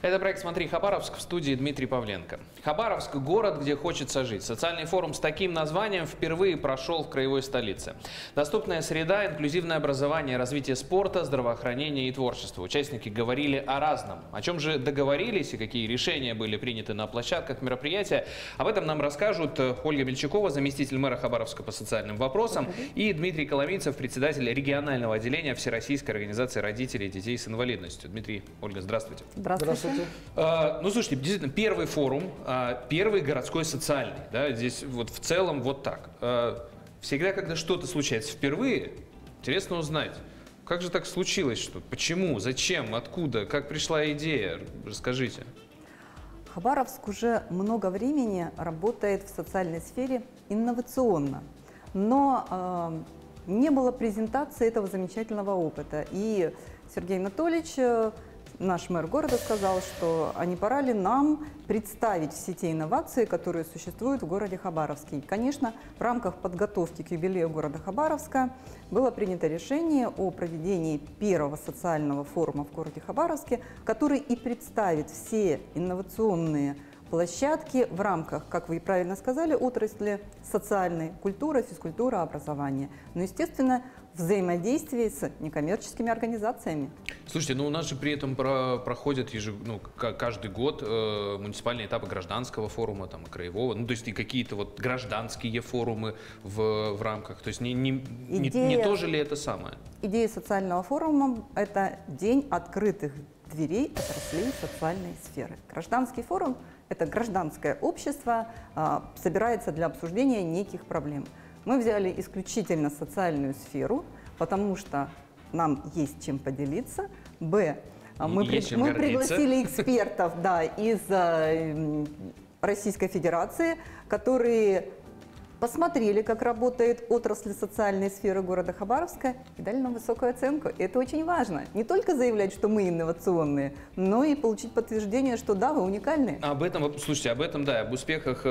Это проект «Смотри, Хабаровск», в студии Дмитрий Павленко. Хабаровск – город, где хочется жить. Социальный форум с таким названием впервые прошел в краевой столице. Доступная среда, инклюзивное образование, развитие спорта, здравоохранения и творчества. Участники говорили о разном. О чем же договорились и какие решения были приняты на площадках мероприятия, об этом нам расскажут Ольга Мельчакова, заместитель мэра Хабаровска по социальным вопросам, и Дмитрий Коломийцев, председатель регионального отделения Всероссийской организации родителей и детей с инвалидностью. Дмитрий, Ольга, здравствуйте. Здравствуйте. Ну, слушайте, действительно, первый форум, первый городской социальный, да, здесь вот в целом вот так. Всегда, когда что-то случается впервые, интересно узнать, как же так случилось, что, почему, зачем, откуда, как пришла идея, расскажите. Хабаровск уже много времени работает в социальной сфере инновационно, но не было презентации этого замечательного опыта. И Сергей Анатольевич, наш мэр города, сказал, что а не пора ли нам представить все те инновации, которые существуют в городе Хабаровске. И, конечно, в рамках подготовки к юбилею города Хабаровска было принято решение о проведении первого социального форума в городе Хабаровске, который и представит все инновационные площадки в рамках, как вы правильно сказали, отрасли социальной культуры, физкультура, образования. Но, естественно, взаимодействие с некоммерческими организациями. Слушайте, ну у нас же при этом проходят каждый год муниципальные этапы гражданского форума, там, и краевого, ну то есть и какие-то вот гражданские форумы в рамках. То есть не то же ли это самое? Идея социального форума – это день открытых дверей отраслей социальной сферы. Гражданский форум – это гражданское общество, собирается для обсуждения неких проблем. Мы взяли исключительно социальную сферу, потому что нам есть чем поделиться. Мы пригласили экспертов из Российской Федерации, которые посмотрели, как работает отрасль социальной сферы города Хабаровска, и дали нам высокую оценку. И это очень важно. Не только заявлять, что мы инновационные, но и получить подтверждение, что да, вы уникальные. Слушайте, об успехах,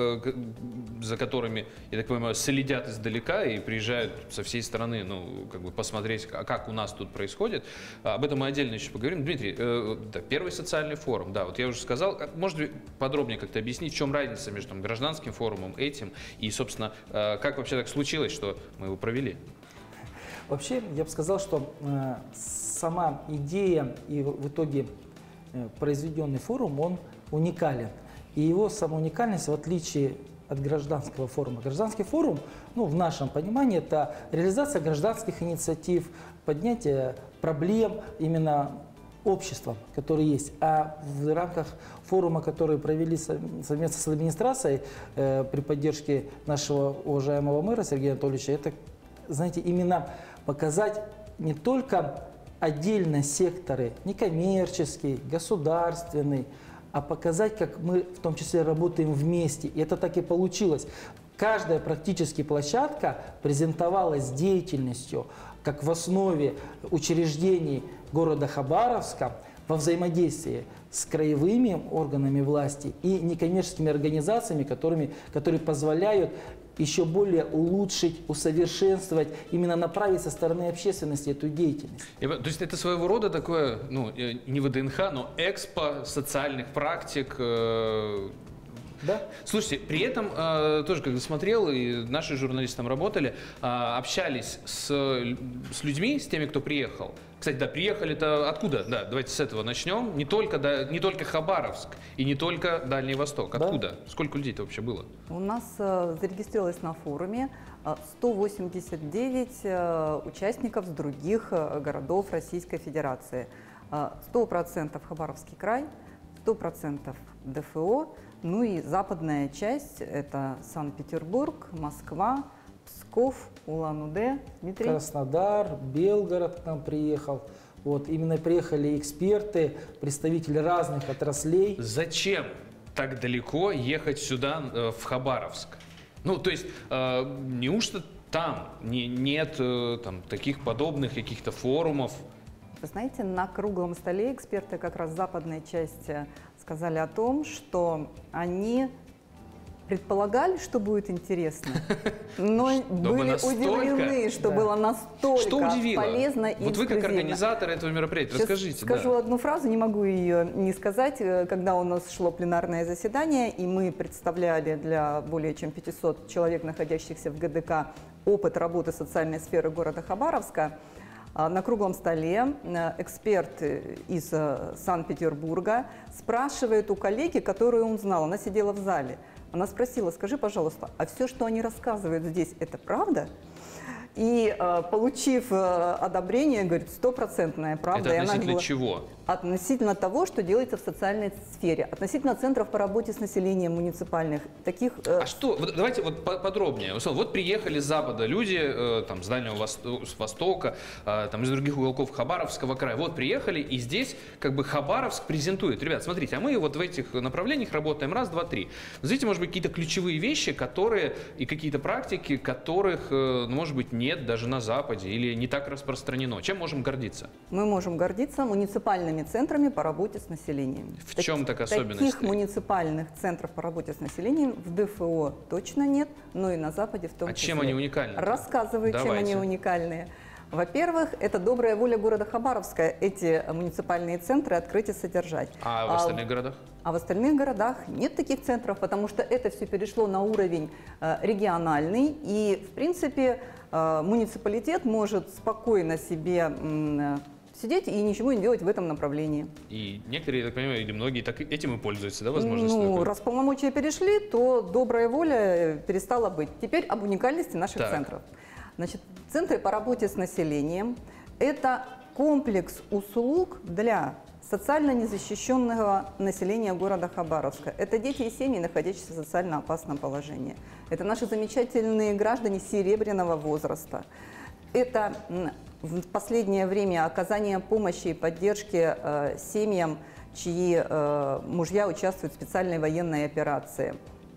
за которыми, я так понимаю, следят издалека и приезжают со всей страны, посмотреть, как у нас тут происходит. Об этом мы отдельно еще поговорим. Дмитрий, первый социальный форум, вот я уже сказал. Может подробнее как-то объяснить, в чем разница между гражданским форумом, этим и, собственно, как вообще так случилось, что мы его провели? Вообще, я бы сказал, что сама идея и в итоге произведенный форум, он уникален. И его сама уникальность, в отличие от гражданского форума. Гражданский форум, в нашем понимании, это реализация гражданских инициатив, поднятие проблем именно общества, которые есть. А в рамках форума, который провели совместно с администрацией при поддержке нашего уважаемого мэра Сергея Анатольевича, это, знаете, именно показать не только отдельно секторы, некоммерческий, государственный, а показать, как мы в том числе работаем вместе. И это так и получилось. Каждая практически площадка презентовалась деятельностью, как в основе учреждений города Хабаровска во взаимодействии с краевыми органами власти и некоммерческими организациями, которые позволяют еще более улучшить, усовершенствовать, именно направить со стороны общественности эту деятельность. То есть это своего рода такое, не ВДНХ, но экспо социальных практик. Да. Слушайте, при этом тоже, когда смотрел, и наши журналисты там работали, общались с людьми, с теми, кто приехал. Кстати, приехали-то откуда? Давайте с этого начнем. Не только Хабаровск и не только Дальний Восток. Откуда? Да. Сколько людей-то вообще было? У нас зарегистрировалось на форуме 189 участников с других городов Российской Федерации. 100% Хабаровский край, 100% ДФО, и западная часть – это Санкт-Петербург, Москва, Псков, Улан-Удэ. Дмитрий? Краснодар, Белгород к нам приехал. Именно приехали эксперты, представители разных отраслей. Зачем так далеко ехать сюда, в Хабаровск? То есть, неужто там нет таких подобных каких-то форумов? Вы знаете, на круглом столе эксперты как раз западной части сказали о том, что они предполагали, что будет интересно, но были удивлены, что было настолько полезно и Вот вы как эксклюзивно. организатор этого мероприятия, Сейчас расскажите. скажу одну фразу, не могу ее не сказать. Когда у нас шло пленарное заседание, и мы представляли для более чем 500 человек, находящихся в ГДК, опыт работы социальной сферы города Хабаровска, на круглом столе эксперт из Санкт-Петербурга спрашивает у коллеги, которую он знал, она сидела в зале, она спросила: скажи, пожалуйста, а все, что они рассказывают здесь, это правда? И, получив одобрение, говорит, 100% правда. Это относительно чего? Относительно того, что делается в социальной сфере, относительно центров по работе с населением муниципальных. Таких, А что, давайте вот подробнее. Вот приехали с запада люди, там, с Дальнего Востока, там, из других уголков Хабаровского края. Вот приехали, и здесь как бы Хабаровск презентует. Ребят, смотрите, а мы вот в этих направлениях работаем раз, два, три. Знаете, может быть, какие-то ключевые вещи, которые, и какие-то практики, которых, может быть, нет даже на Западе или не так распространено. Чем можем гордиться? Мы можем гордиться муниципальными центрами по работе с населением. В чем так особенность? Таких муниципальных центров по работе с населением в ДФО точно нет, но и на Западе в том числе. А чем они уникальны? Рассказываю, чем они уникальны. Во-первых, это добрая воля города Хабаровска эти муниципальные центры открыть и содержать. А в остальных городах? А в остальных городах нет таких центров, потому что это все перешло на уровень региональный. И, в принципе, муниципалитет может спокойно себе сидеть и ничего не делать в этом направлении. И некоторые, я так понимаю, или многие так этим и пользуются, да, возможностью? Ну, раз полномочия перешли, то добрая воля перестала быть. Теперь об уникальности наших центров. Значит, центры по работе с населением – это комплекс услуг для социально незащищенного населения города Хабаровска. Это дети и семьи, находящиеся в социально опасном положении. Это наши замечательные граждане серебряного возраста. Это в последнее время оказание помощи и поддержки семьям, чьи мужья участвуют в специальной военной операции.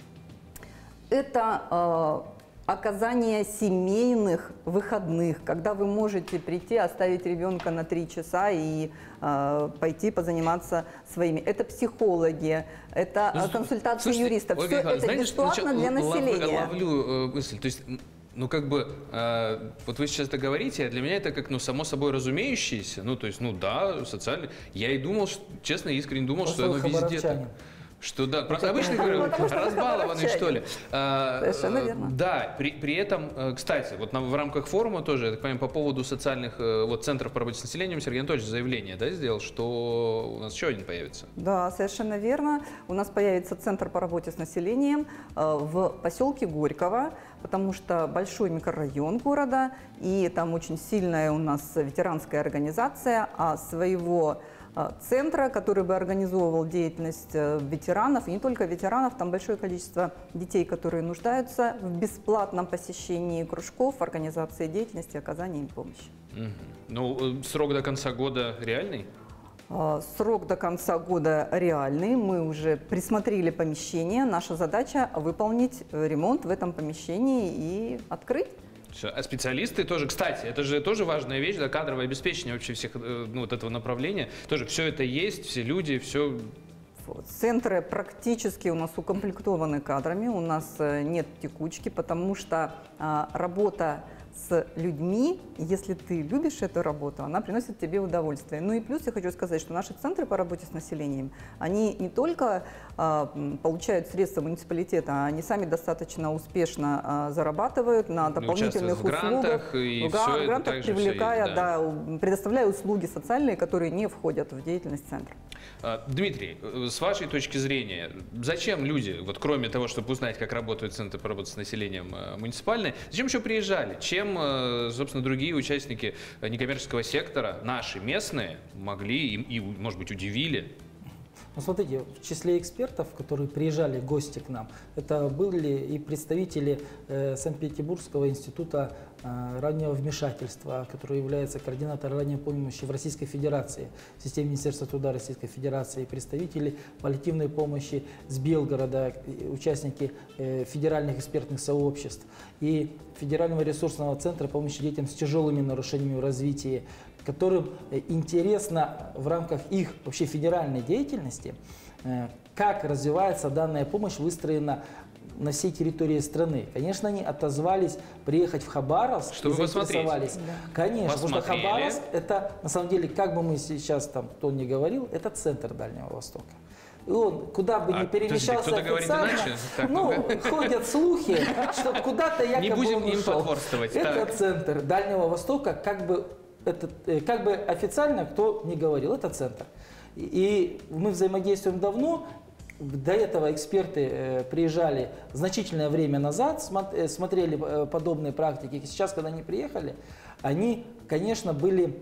Это оказание семейных выходных, когда вы можете прийти, оставить ребенка на 3 часа и пойти позаниматься своими. Это психологи, это консультации юристов. Все это бесплатно для населения. Ловлю мысль. То есть, ну, как бы, вот вы сейчас это говорите, а для меня это как, ну, само собой разумеющееся. Ну, то есть, ну, да, социально. Я и думал, честно, искренне думал, что оно везде так. Что да, просто обычно говорю, разбалованный, что ли. Совершенно верно. Да, при этом, кстати, вот в рамках форума тоже, я так понимаю, по поводу социальных вот, центров по работе с населением Сергей Анатольевич заявление, да, сделал, что у нас еще один появится. Да, совершенно верно. У нас появится центр по работе с населением в поселке Горького, потому что большой микрорайон города, и там очень сильная у нас ветеранская организация, а своего центра, который бы организовывал деятельность ветеранов, и не только ветеранов, там большое количество детей, которые нуждаются в бесплатном посещении кружков, организации деятельности, оказании им помощи. Ну, срок до конца года реальный? Срок до конца года реальный. Мы уже присмотрели помещение. Наша задача выполнить ремонт в этом помещении и открыть. Все. А специалисты тоже, кстати, это же тоже важная вещь, да, кадровое обеспечение вообще всех, ну, вот этого направления. Тоже все это есть, все люди, все. Центры практически у нас укомплектованы кадрами, у нас нет текучки, потому что работа с людьми, если ты любишь эту работу, она приносит тебе удовольствие. Ну и плюс я хочу сказать, что наши центры по работе с населением, они не только получают средства муниципалитета, они сами достаточно успешно зарабатывают на дополнительных услугах, в грантах привлекая, да, предоставляя услуги социальные, которые не входят в деятельность центра. Дмитрий, с вашей точки зрения, зачем люди, вот кроме того, чтобы узнать, как работают центры по работе с населением муниципальные, зачем еще приезжали? Чем, собственно, другие участники некоммерческого сектора, наши местные, могли и, может быть, удивили? Ну, смотрите, в числе экспертов, которые приезжали, гости к нам, это были и представители Санкт-Петербургского института раннего вмешательства, который является координатором ранней помощи в Российской Федерации, в системе Министерства труда Российской Федерации, представители паллиативной помощи с Белгорода, участники федеральных экспертных сообществ и Федерального ресурсного центра помощи детям с тяжелыми нарушениями в развитии, которым интересно в рамках их вообще федеральной деятельности, как развивается данная помощь, выстроена на всей территории страны. Конечно, они отозвались приехать в Хабаровск, чтобы заинтересовались. Да. Конечно, потому что Хабаровск, это, на самом деле, как бы мы сейчас там кто ни говорил, это центр Дальнего Востока. И он, куда бы ни перемещался официально, ходят слухи, что куда-то якобы не будем он им ушел. потворствовать. Это центр Дальнего Востока, как бы официально кто ни говорил, это центр. И мы взаимодействуем давно. До этого эксперты приезжали значительное время назад, смотрели подобные практики. И сейчас, когда они приехали, они, конечно, были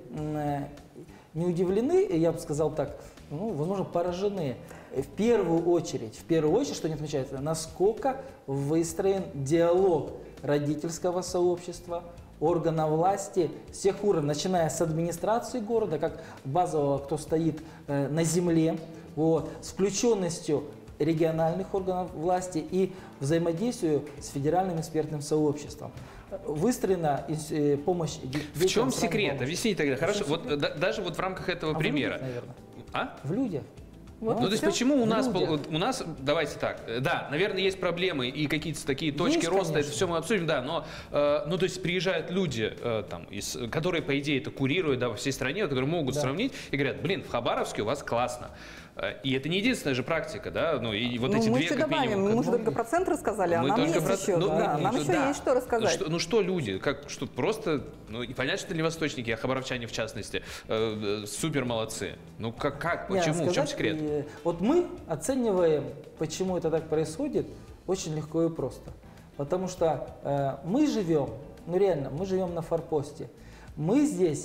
не удивлены, я бы сказал так, возможно, поражены. В первую очередь, что не отмечается, насколько выстроен диалог родительского сообщества, органов власти, всех уровней, начиная с администрации города, как базового, кто стоит на земле, с включенностью региональных органов власти и взаимодействию с федеральным экспертным сообществом. Выстроена помощь детям. В чем секрет? Объясните тогда. Хорошо, даже в рамках этого примера. В людях, наверное. А? В людях. То есть почему у нас, давайте так, да, наверное, есть проблемы и какие-то такие точки роста, конечно. Это все мы обсудим, да, но, то есть приезжают люди, которые, по идее, это курируют, во всей стране, которые могут сравнить и говорят, блин, в Хабаровске у вас классно. И это не единственная же практика, да, и вот эти две, как минимум. Мы же только про центр сказали, а нам есть еще, нам еще есть что рассказать. Что люди, что просто, и понятно, что дальневосточники, а хабаровчане в частности, супер молодцы. Почему, в чем секрет? Вот мы оцениваем, почему это так происходит, очень легко и просто. Потому что мы живем, реально, мы живем на форпосте. Мы здесь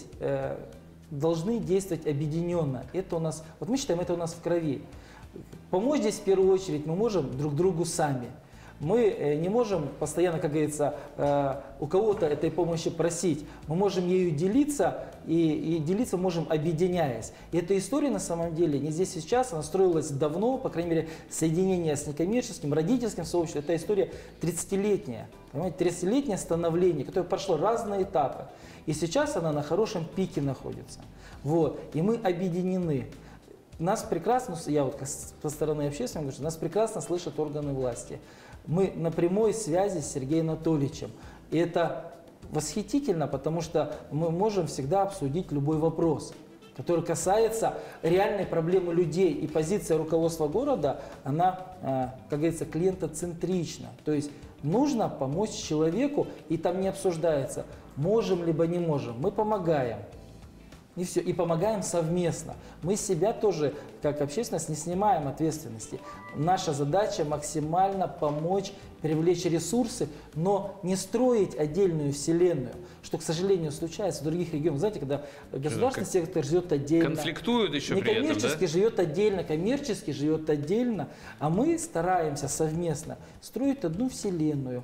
должны действовать объединенно. Это у нас, мы считаем, это у нас в крови. Помочь здесь в первую очередь мы можем друг другу сами. Мы не можем постоянно, как говорится, у кого-то этой помощи просить. Мы можем ею делиться, и делиться можем, объединяясь. И эта история, на самом деле, не здесь и сейчас, она строилась давно, по крайней мере, соединение с некоммерческим, родительским сообществом. Это история 30-летняя, понимаете, 30-летнее становление, которое прошло разные этапы. И сейчас она на хорошем пике находится. И мы объединены. Нас прекрасно, я со стороны общественности говорю, нас прекрасно слышат органы власти. Мы на прямой связи с Сергеем Анатольевичем. И это восхитительно, потому что мы можем всегда обсудить любой вопрос, который касается реальной проблемы людей. И позиция руководства города, она, как говорится, клиентоцентрична. То есть нужно помочь человеку, и там не обсуждается, можем либо не можем. Мы помогаем. И все. И помогаем совместно. Мы себя тоже, как общественность, не снимаем ответственности. Наша задача максимально помочь, привлечь ресурсы, но не строить отдельную вселенную, что, к сожалению, случается в других регионах. Знаете, когда государственный сектор живет отдельно. Конфликтуют еще при этом, да? Некоммерческий живет отдельно, коммерческий живет отдельно, а мы стараемся совместно строить одну вселенную,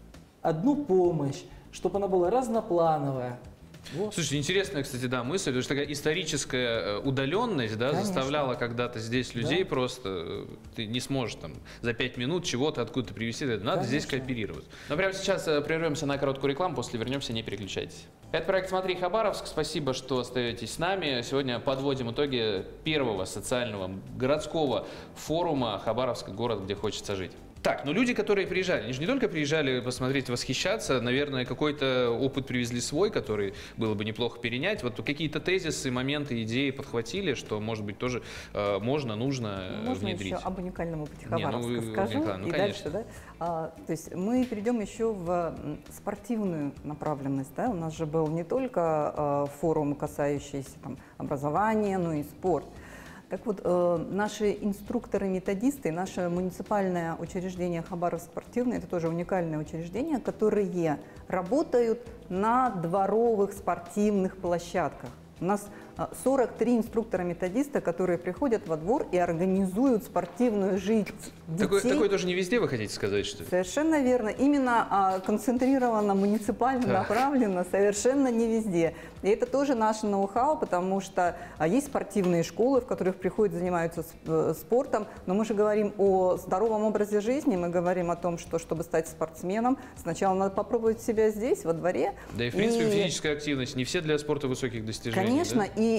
одну помощь, чтобы она была разноплановая. Слушайте, интересная, кстати, мысль, потому что такая историческая удаленность, заставляла когда-то здесь людей просто, ты не сможешь за 5 минут чего-то откуда-то привезти, надо здесь кооперировать. Но прямо сейчас прервемся на короткую рекламу, после вернемся, не переключайтесь. Это проект «Смотри, Хабаровск». Спасибо, что остаетесь с нами. Сегодня подводим итоги первого социального городского форума «Хабаровск. Город, где хочется жить». Так, люди, которые приезжали, они же не только приезжали посмотреть, восхищаться, наверное, какой-то опыт привезли свой, который было бы неплохо перенять. Вот какие-то тезисы, моменты, идеи подхватили, что, может быть, тоже нужно внедрить. Можно еще об уникальном опыте Хабаровска скажу, и дальше, да? То есть мы перейдем еще в спортивную направленность, да? У нас же был не только форум, касающийся образования, но и спорт. Так вот, наши инструкторы-методисты, наше муниципальное учреждение Хабаровск спортивное, это тоже уникальное учреждение, которые работают на дворовых спортивных площадках. У нас 43 инструктора-методиста, которые приходят во двор и организуют спортивную жизнь детей. Такое тоже не везде, вы хотите сказать, что ли? Совершенно верно. Именно концентрировано, муниципально направлено, совершенно не везде. И это тоже наше ноу-хау, потому что есть спортивные школы, в которых приходят, занимаются спортом, но мы же говорим о здоровом образе жизни, мы говорим о том, что чтобы стать спортсменом, сначала надо попробовать себя здесь, во дворе. Да и, в принципе, физическая активность не все для спорта высоких достижений. Конечно, да? И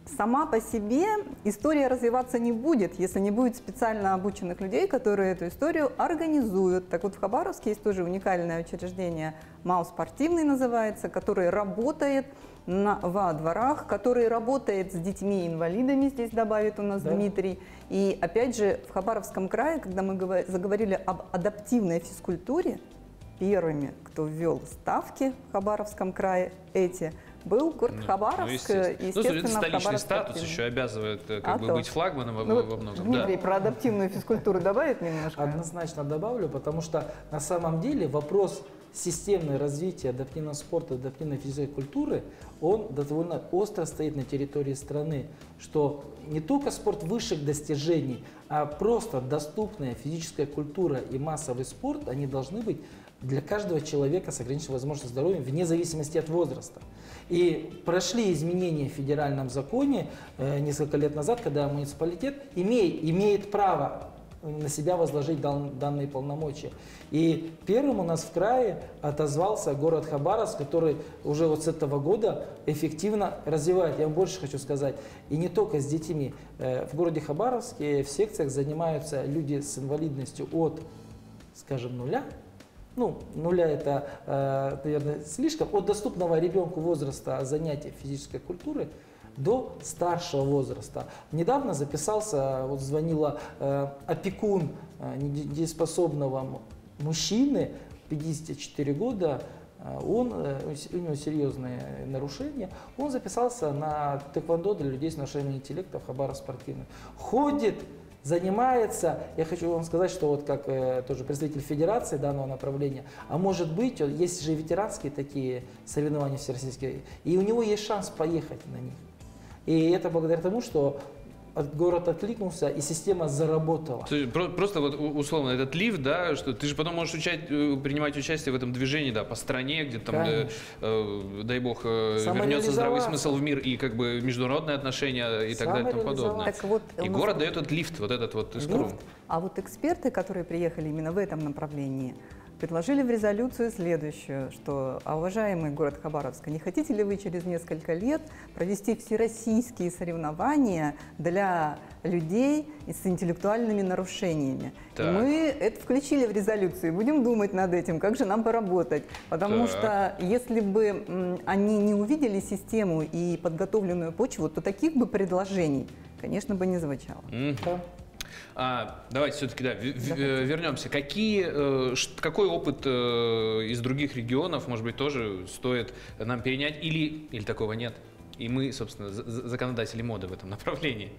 сама по себе история развиваться не будет, если не будет специально обученных людей, которые эту историю организуют. Так вот, в Хабаровске есть тоже уникальное учреждение, МАУ «Спортивный» называется, который работает во дворах, который работает с детьми-инвалидами, здесь добавит у нас Дмитрий. И опять же, в Хабаровском крае, когда мы заговорили об адаптивной физкультуре, первыми, кто ввел ставки в Хабаровском крае, был город Хабаровск, естественно, столичный статус еще обязывает быть флагманом во многом. Дмитрий, про адаптивную физкультуру добавит немножко? Однозначно добавлю, потому что на самом деле вопрос системное развитие адаптивного спорта, адаптивной физической культуры, он довольно остро стоит на территории страны, что не только спорт высших достижений, а просто доступная физическая культура и массовый спорт, они должны быть для каждого человека с ограниченной возможностью здоровья вне зависимости от возраста. И прошли изменения в федеральном законе несколько лет назад, когда муниципалитет имеет право на себя возложить данные полномочия. И первым у нас в крае отозвался город Хабаровск, который уже вот с этого года эффективно развивает. Я вам больше хочу сказать, и не только с детьми. В городе Хабаровске в секциях занимаются люди с инвалидностью от, скажем, нуля. Ну, нуля это, наверное, слишком. От доступного ребенку возраста занятия физической культуры до старшего возраста. Недавно записался, вот звонила опекун недееспособного мужчины, 54 года, у него серьезные нарушения, он записался на тэквондо для людей с нарушением интеллекта в Хабаровск спортивный. Ходит, занимается, я хочу вам сказать, что вот как тоже представитель федерации данного направления, а может быть, есть же ветеранские такие соревнования всероссийские, и у него есть шанс поехать на них. И это благодаря тому, что город откликнулся и система заработала. Просто вот условно этот лифт, да, что ты же потом можешь принимать участие в этом движении, да, по стране, где там, дай бог, вернется здравый смысл в мир и как бы международные отношения и так далее и тому подобное. Так вот, и город дает этот лифт, вот этот вот искру. А вот эксперты, которые приехали именно в этом направлении, предложили в резолюцию следующую, что, уважаемый город Хабаровск, не хотите ли вы через несколько лет провести всероссийские соревнования для людей с интеллектуальными нарушениями? И мы это включили в резолюцию, будем думать над этим, как же нам поработать. Потому что если бы они не увидели систему и подготовленную почву, то таких бы предложений, конечно, бы не звучало. Давайте все-таки вернемся. Какой опыт из других регионов, может быть, тоже стоит нам перенять или такого нет? И мы, собственно, законодатели моды в этом направлении.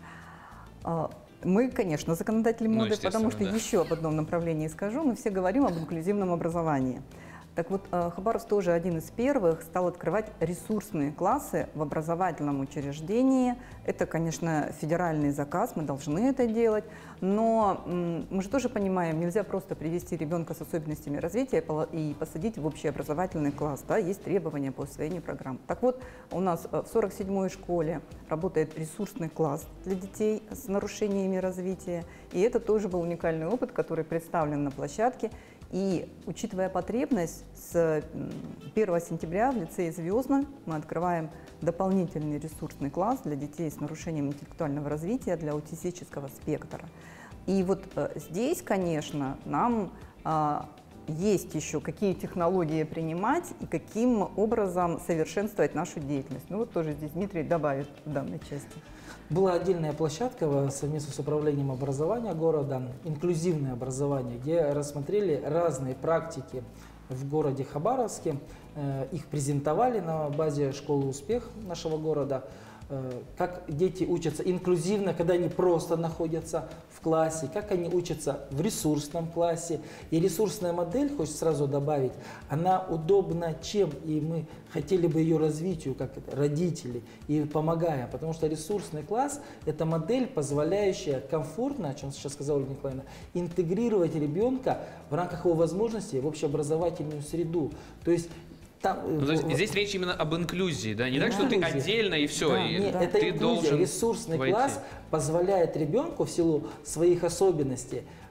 Мы, конечно, законодатели моды, потому что еще об одном направлении скажу. Мы все говорим об инклюзивном образовании. Так вот, Хабаровск тоже один из первых стал открывать ресурсные классы в образовательном учреждении. Это, конечно, федеральный заказ, мы должны это делать, но мы же тоже понимаем, нельзя просто привести ребенка с особенностями развития и посадить в общеобразовательный класс. Да? Есть требования по усвоению программ. Так вот, у нас в 47-й школе работает ресурсный класс для детей с нарушениями развития, и это тоже был уникальный опыт, который представлен на площадке. И, учитывая потребность, с 1 сентября в лицее «Звездном» мы открываем дополнительный ресурсный класс для детей с нарушением интеллектуального развития, для аутистического спектра. И вот здесь, конечно, нам есть еще какие технологии принимать и каким образом совершенствовать нашу деятельность. Ну вот тоже здесь Дмитрий добавит в данной части. Была отдельная площадка совместно с управлением образования города, инклюзивное образование, где рассмотрели разные практики в городе Хабаровске. Их презентовали на базе школы «Успех» нашего города. Как дети учатся инклюзивно, когда они просто находятся в классе, как они учатся в ресурсном классе. И ресурсная модель, хочется сразу добавить, она удобна чем, и мы хотели бы ее развитию, как родители, и помогаем. Потому что ресурсный класс – это модель, позволяющая комфортно, о чем сейчас сказала Ольга Николаевна, интегрировать ребенка в рамках его возможностей в общеобразовательную среду. То есть здесь речь именно об инклюзии, да? Не так, что ты отдельно и все. Да, это ты инклюзия. Ресурсный класс позволяет ребенку в силу своих особенностей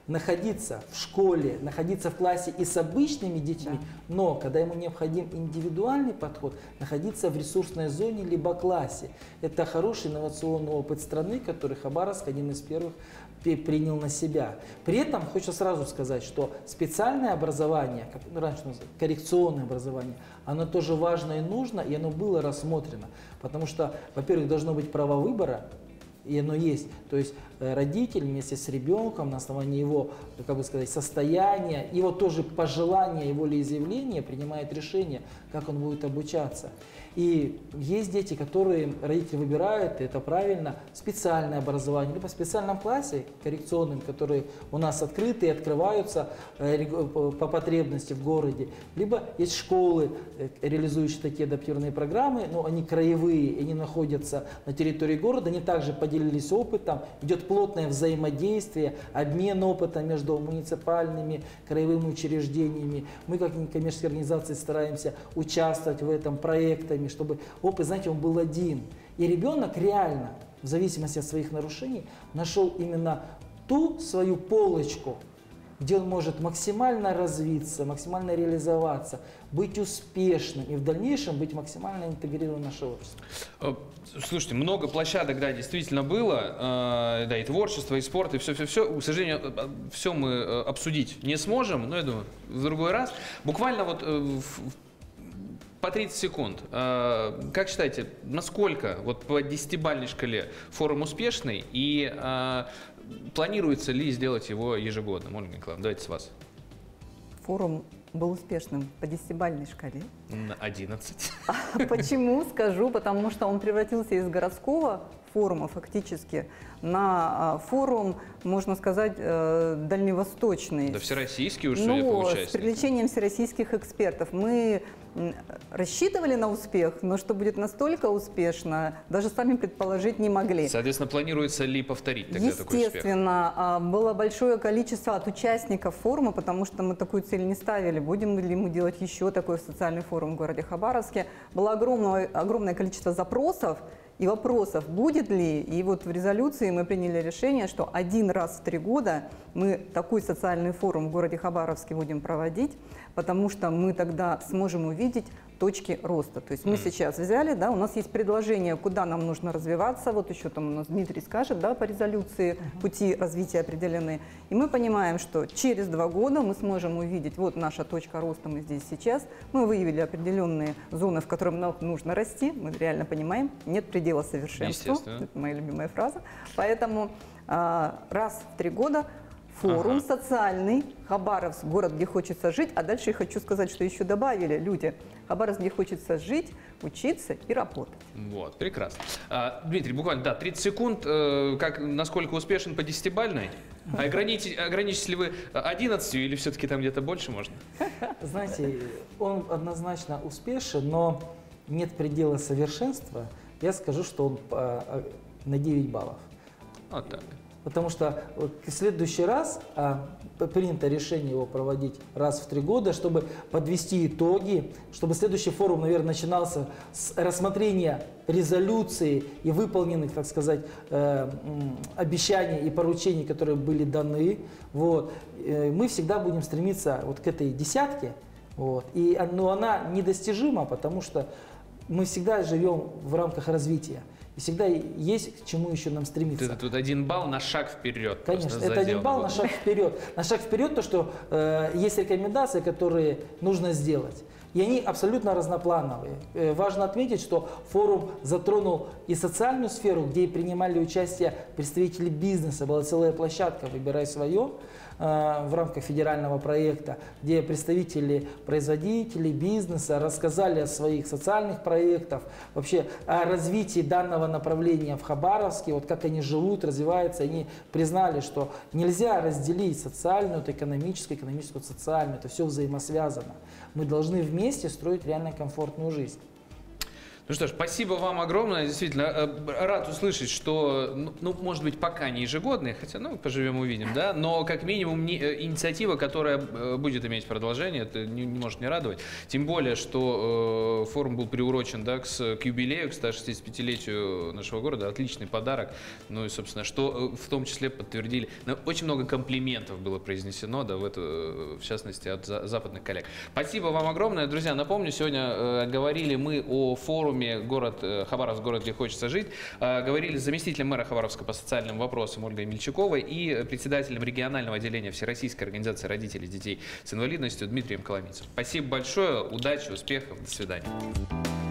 находиться в школе, находиться в классе и с обычными детьми, но когда ему необходим индивидуальный подход, находиться в ресурсной зоне либо классе. Это хороший инновационный опыт страны, который Хабаровск один из первых принял на себя. При этом хочу сразу сказать, что специальное образование, как раньше называлось, коррекционное образование, оно тоже важно и нужно, и оно было рассмотрено. Потому что, во-первых, должно быть право выбора, и оно есть. То есть родитель вместе с ребенком на основании его, как бы сказать, состояния, его тоже пожелания, его волеизъявления принимает решение, как он будет обучаться. И есть дети, которые родители выбирают, и это правильно, специальное образование, либо в специальном классе коррекционным, которые у нас открыты и открываются по потребности в городе, либо есть школы, реализующие такие адаптированные программы, но они краевые, и они находятся на территории города, они также поделились опытом, идет плотное взаимодействие, обмен опытом между муниципальными, краевыми учреждениями. Мы, как некоммерческие организации, стараемся участвовать в этом проектами, чтобы опыт, знаете, он был один. И ребенок реально, в зависимости от своих нарушений, нашел именно ту свою полочку, где он может максимально развиться, максимально реализоваться, быть успешным и в дальнейшем быть максимально интегрированным в наше общество. Слушайте, много площадок, да, действительно было, да, и творчество, и спорт, и все. К сожалению, все мы обсудить не сможем, но я думаю, в другой раз. Буквально вот по 30 секунд. Как считаете, насколько вот по 10-бальной шкале форум успешный и планируется ли сделать его ежегодно? Ольга Николаевна, давайте с вас. Форум был успешным по 10-бальной шкале. На 11. Почему? Скажу, потому что он превратился из городского форума фактически на форум, можно сказать, дальневосточный. Да всероссийский уж, судя по участию. С привлечением всероссийских экспертов. Мы рассчитывали на успех, но что будет настолько успешно, даже сами предположить не могли. Соответственно, планируется ли повторить тогда такой успех? Естественно, было большое количество от участников форума, потому что мы такую цель не ставили. Будем ли мы делать еще такой социальный форум в городе Хабаровске? Было огромное количество запросов и вопросов, будет ли. И вот в резолюции мы приняли решение, что один раз в 3 года мы такой социальный форум в городе Хабаровске будем проводить, потому что мы тогда сможем увидеть точки роста. То есть мы сейчас взяли, да, у нас есть предложение, куда нам нужно развиваться, вот еще там у нас Дмитрий скажет, да, по резолюции пути развития определены. И мы понимаем, что через 2 года мы сможем увидеть, вот наша точка роста, мы здесь сейчас, мы выявили определенные зоны, в которых нам нужно расти, мы реально понимаем, нет предела совершенству, это моя любимая фраза, поэтому раз в 3 года форум социальный, Хабаровск, город, где хочется жить. А дальше я хочу сказать, что еще добавили люди. Хабаровск, где хочется жить, учиться и работать. Вот, прекрасно. Дмитрий, буквально, да, 30 секунд. Насколько успешен по 10-бальной? Ограничитесь ли вы 11 или все-таки там где-то больше можно? Знаете, он однозначно успешен, но нет предела совершенства. Я скажу, что он на 9 баллов. Вот так. Потому что в следующий раз принято решение его проводить раз в 3 года, чтобы подвести итоги, чтобы следующий форум, наверное, начинался с рассмотрения резолюции и выполненных, так сказать, обещаний и поручений, которые были даны. Вот. Мы всегда будем стремиться вот к этой десятке, вот. Но она недостижима, потому что мы всегда живем в рамках развития. И всегда есть к чему еще нам стремиться. Это тут 1 балл на шаг вперед. Конечно, это 1 балл на шаг вперед. На шаг вперед то, что есть рекомендации, которые нужно сделать. И они абсолютно разноплановые. Важно отметить, что форум затронул и социальную сферу, где принимали участие представители бизнеса. Была целая площадка «Выбирай свое» в рамках федерального проекта, где представители производителей, бизнеса рассказали о своих социальных проектах, вообще о развитии данного направления в Хабаровске, вот как они живут, развиваются. Они признали, что нельзя разделить социальную от экономическую, экономическую от социальную. Это все взаимосвязано. Мы должны вместе строить реально комфортную жизнь. Ну что ж, спасибо вам огромное. Действительно, рад услышать, что, ну, может быть, пока не ежегодные, хотя, ну, поживем, увидим, да, но как минимум инициатива, которая будет иметь продолжение, это не может не радовать. Тем более, что форум был приурочен, да, к юбилею, к 165-летию нашего города. Отличный подарок. Ну и, собственно, что в том числе подтвердили. Очень много комплиментов было произнесено, да, в частности, от западных коллег. Спасибо вам огромное. Друзья, напомню, сегодня говорили мы о форуме Хабаровск, город, где хочется жить. Говорили с заместителем мэра Хабаровска по социальным вопросам Ольгой Мельчаковой и председателем регионального отделения Всероссийской организации родителей детей с инвалидностью Дмитрием Коломийцем. Спасибо большое, удачи, успехов, до свидания.